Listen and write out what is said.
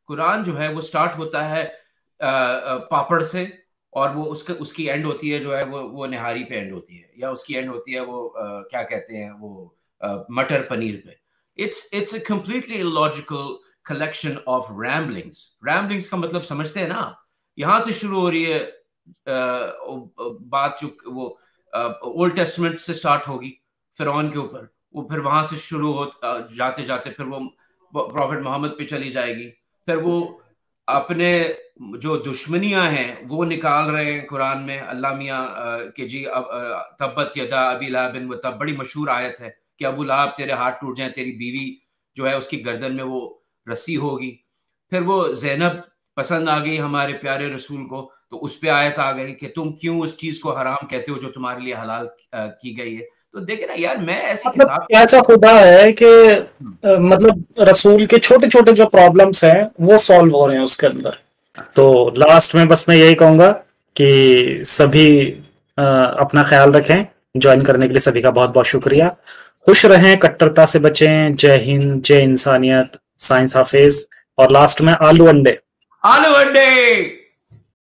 कुरान जो है वो स्टार्ट होता है पापड़ से, और वो उसकी एंड होती है जो है वो निहारी पे एंड होती है, या उसकी एंड होती है वो क्या कहते हैं वो मटर पनीर पे। It's a completely illogical collection of ramblings. Ramblings का मतलब समझते हैं ना? यहां से शुरू हो रही है बात, जो वो ओल्ड टेस्टमेंट से स्टार्ट होगी फिरौन के ऊपर, वो फिर वहां से शुरू हो जाते जाते फिर वो प्रॉफिट मोहम्मद पे चली जाएगी, फिर वो अपने जो दुश्मनियां हैं वो निकाल रहे हैं कुरान में। अल्लाह मियाँ के जी तब्बत यदा अबी लहबिन, वो तब बड़ी मशहूर आयत है कि अबू लहब तेरे हाथ टूट जाएं, तेरी बीवी जो है उसकी गर्दन में वो रस्सी होगी। फिर वो जैनब पसंद आ गई हमारे प्यारे रसूल को, तो उस पे आयत आ गई कि तुम क्यों उस चीज को हराम कहते हो जो तुम्हारे लिए हलाल की गई है। तो देखे ना यार, मैं ऐसी मतलब किताब ऐसा खुदा है कि मतलब रसूल के छोटे छोटे जो प्रॉब्लम्स हैं वो सॉल्व हो रहे हैं उसके अंदर। तो लास्ट में बस मैं यही कहूंगा कि सभी अपना ख्याल रखें। ज्वाइन करने के लिए सभी का बहुत बहुत शुक्रिया। खुश रहें, कट्टरता से बचें। जय हिंद, जय इंसानियत, साइंस हाफिज। और लास्ट में आलू अंडे। आलू अंडे।